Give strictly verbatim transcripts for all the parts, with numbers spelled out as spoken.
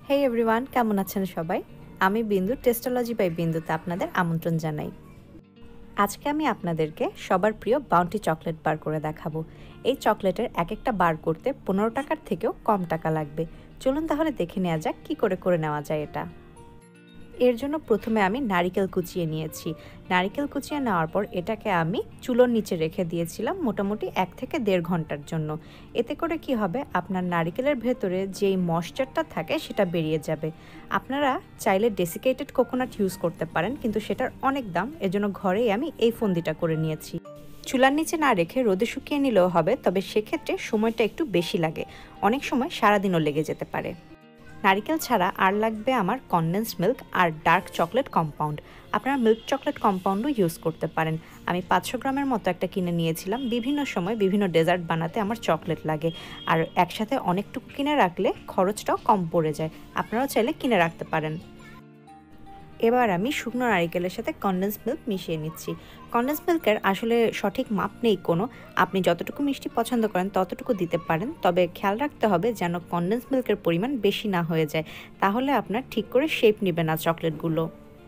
হেই everyone, কেমন আছেন সবাই? আমি বিন্দু, টেস্টোলজি বাই বিন্দুতে আপনাদের আমন্ত্রণ জানাই। আজকে আমি আপনাদেরকে সবার প্রিয় বাউন্টি চকলেট বার করে দেখাবো। এই চকলেটের এক একটা বার করতে পনেরো টাকার থেকেও কম টাকা লাগবে। চলুন তাহলে দেখে নেওয়া যাক কী করে করে নেওয়া যায় এটা। এর জন্য প্রথমে আমি নারিকেল কুচিয়ে নিয়েছি। নারিকেল কুচিয়ে নেওয়ার পর এটাকে আমি চুলোর নিচে রেখে দিয়েছিলাম মোটামুটি এক থেকে দেড় ঘন্টার জন্য। এতে করে কি হবে, আপনার নারিকেলের ভেতরে যেই ময়েশ্চারটা থাকে সেটা বেরিয়ে যাবে। আপনারা চাইলে ডেসিকেটেড কোকোনাট ইউজ করতে পারেন, কিন্তু সেটার অনেক দাম, এজন্য ঘরেই আমি এই ফন্দিটা করে নিয়েছি। চুলার নিচে না রেখে রোদে শুকিয়ে নিলেও হবে, তবে সেক্ষেত্রে সময়টা একটু বেশি লাগে, অনেক সময় সারাদিনও লেগে যেতে পারে। নারিকেল ছাড়া আর লাগবে আমার কনডেন্স মিল্ক আর ডার্ক চকলেট কম্পাউন্ড। আপনারা মিল্ক চকলেট কম্পাউন্ডও ইউজ করতে পারেন। আমি পাঁচশো গ্রামের মতো একটা কিনে নিয়েছিলাম। বিভিন্ন সময় বিভিন্ন ডেজার্ট বানাতে আমার চকলেট লাগে, আর একসাথে অনেকটুকু কিনে রাখলে খরচটাও কম পড়ে যায়। আপনারাও চাইলে কিনে রাখতে পারেন। এবার আমি শুকনো নারিকেলের সাথে কনডেন্স মিল্ক মিশিয়ে নিচ্ছি। কনডেন্স মিল্কের আসলে সঠিক মাপ নেই কোনো, আপনি যতটুকু মিষ্টি পছন্দ করেন ততটুকু দিতে পারেন, তবে খেয়াল রাখতে হবে যেন কনডেন্স মিল্কের পরিমাণ বেশি না হয়ে যায়, তাহলে আপনার ঠিক করে শেপ নেবে না চকলেটগুলো।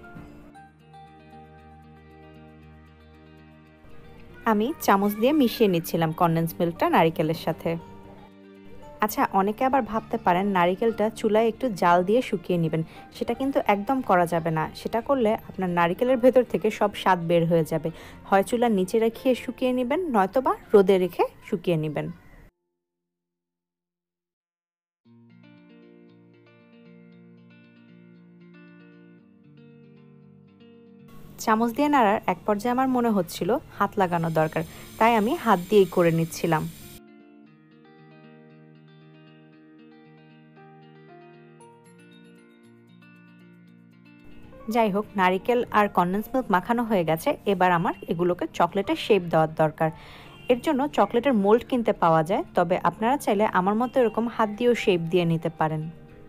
আমি চামচ দিয়ে মিশিয়ে নিচ্ছিলাম কনডেন্স মিল্কটা নারিকেলের সাথে। আচ্ছা, অনেকে আবার ভাবতে পারেন নারিকেলটা চুলায় একটু জাল দিয়ে শুকিয়ে নেবেন। সেটা কিন্তু একদম করা যাবে না। সেটা করলে আপনার নারিকেলের ভেতর থেকে সব স্বাদ বের হয়ে যাবে। হয় চুলার নিচে রেখে শুকিয়ে নেবেন, নয়তোবা রোদে রেখে শুকিয়ে নেবেন। চামচ দিয়ে নাড়ার এক পর্যায়ে আমার মনে হচ্ছিল হাত লাগানো দরকার, তাই আমি হাত দিয়েই করে নিচ্ছিলাম। যাই হোক, নারিকেল আর কনডেন্স মিল্ক মাখানো হয়ে গেছে। এবার আমার এগুলোকে চকলেটের শেপ দেওয়ার দরকার। এর জন্য চকলেটের মোল্ড কিনতে পাওয়া যায়, তবে আপনারা চাইলে আমার মতো এরকম হাত দিয়েও শেপ দিয়ে নিতে পারেন।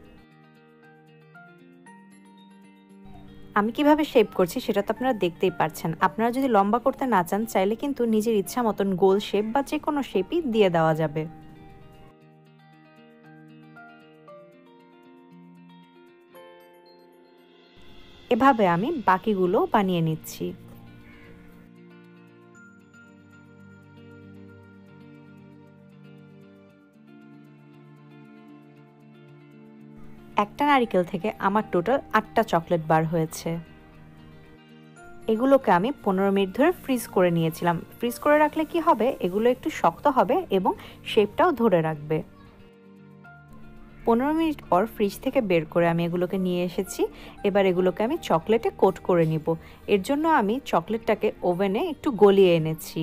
আমি কিভাবে শেপ করছি সেটা তো আপনারা দেখতেই পাচ্ছেন। আপনারা যদি লম্বা করতে না চান, চাইলে কিন্তু নিজের ইচ্ছা মতন গোল শেপ বা যে কোনো শেপই দিয়ে দেওয়া যাবে। এভাবে আমি বাকিগুলো বানিয়ে নিচ্ছি। একটা নারিকেল থেকে আমার টোটাল আটটা চকলেট বার হয়েছে। এগুলোকে আমি পনেরো মিনিট ধরে ফ্রিজ করে নিয়েছিলাম। ফ্রিজ করে রাখলে কি হবে, এগুলো একটু শক্ত হবে এবং শেপটাও ধরে রাখবে। পনেরো মিনিট পর ফ্রিজ থেকে বের করে আমি এগুলোকে নিয়ে এসেছি। এবার এগুলোকে আমি চকলেটে কোট করে নিব। এর জন্য আমি চকলেটটাকে ওভেনে একটু গলিয়ে এনেছি।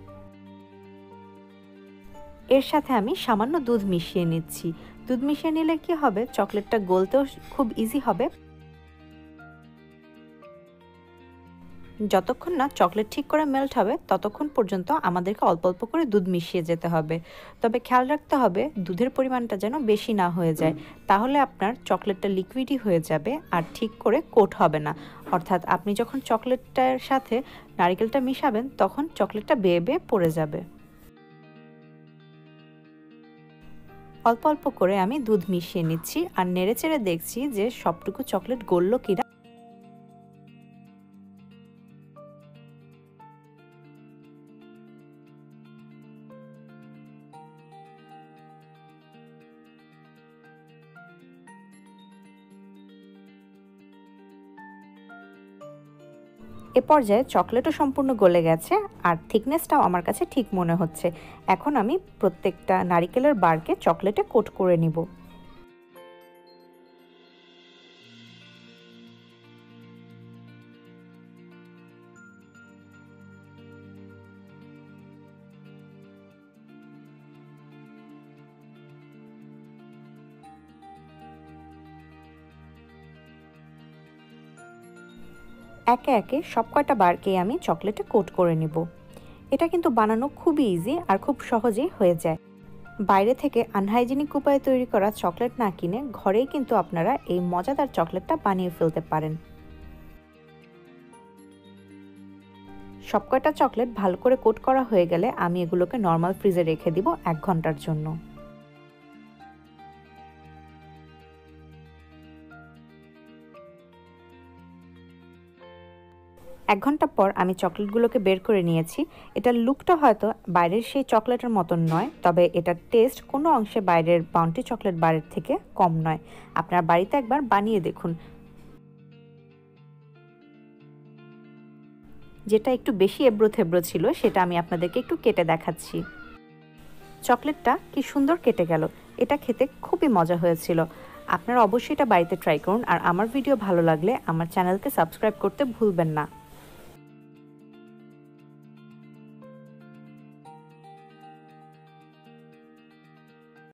এর সাথে আমি সামান্য দুধ মিশিয়ে নিচ্ছি। দুধ মিশিয়ে নিলে কি হবে, চকলেটটা গলতেও খুব ইজি হবে। যতক্ষণ না চকলেট ঠিক করে মেল্ট হবে ততক্ষণ পর্যন্ত আমাদেরকে অল্প অল্প করে দুধ মিশিয়ে যেতে হবে। তবে খেয়াল রাখতে হবে দুধের পরিমাণটা যেন বেশি না হয়ে যায়, তাহলে আপনার চকলেটটা লিকুইডই হয়ে যাবে আর ঠিক করে কোট হবে না। অর্থাৎ আপনি যখন চকলেটটার সাথে নারকেলটা মিশাবেন তখন চকলেটটা বেয়ে বেয়ে পড়ে যাবে। অল্প অল্প করে আমি দুধ মিশিয়ে নিচ্ছি আর নেড়েচেড়ে দেখছি যে সবটুকু চকলেট গলল কিনা। এ পর্যায়ে চকলেটও সম্পূর্ণ গলে গেছে আর থিকনেসটাও আমার কাছে ঠিক মনে হচ্ছে। এখন আমি প্রত্যেকটা নারিকেলের বারকে চকলেটে কোট করে নিব। একে একে সব কয়টা বারকেই আমি চকলেটে কোট করে নিব। এটা কিন্তু বানানো খুবই ইজি আর খুব সহজেই হয়ে যায়। বাইরে থেকে আনহাইজেনিক উপায়ে তৈরি করা চকলেট না কিনে ঘরেই কিন্তু আপনারা এই মজাদার চকলেটটা বানিয়ে ফেলতে পারেন। সব কয়টা চকলেট ভালো করে কোট করা হয়ে গেলে আমি এগুলোকে নর্মাল ফ্রিজে রেখে দিব এক ঘন্টার জন্য। এক ঘন্টা পর আমি চকলেটগুলোকে বের করে নিয়েছি। এটার লুকটা হয়তো বাইরের সেই চকলেটের মতন নয়, তবে এটার টেস্ট কোনো অংশে বাইরের বাউন্টি চকলেট বারের থেকে কম নয়। আপনার বাড়িতে একবার বানিয়ে দেখুন। যেটা একটু বেশি এবড়ো থেবড়ো ছিল সেটা আমি আপনাদেরকে একটু কেটে দেখাচ্ছি। চকলেটটা কি সুন্দর কেটে গেল। এটা খেতে খুবই মজা হয়েছিল। আপনারা অবশ্যই এটা বাড়িতে ট্রাই করুন। আর আমার ভিডিও ভালো লাগলে আমার চ্যানেলকে সাবস্ক্রাইব করতে ভুলবেন না।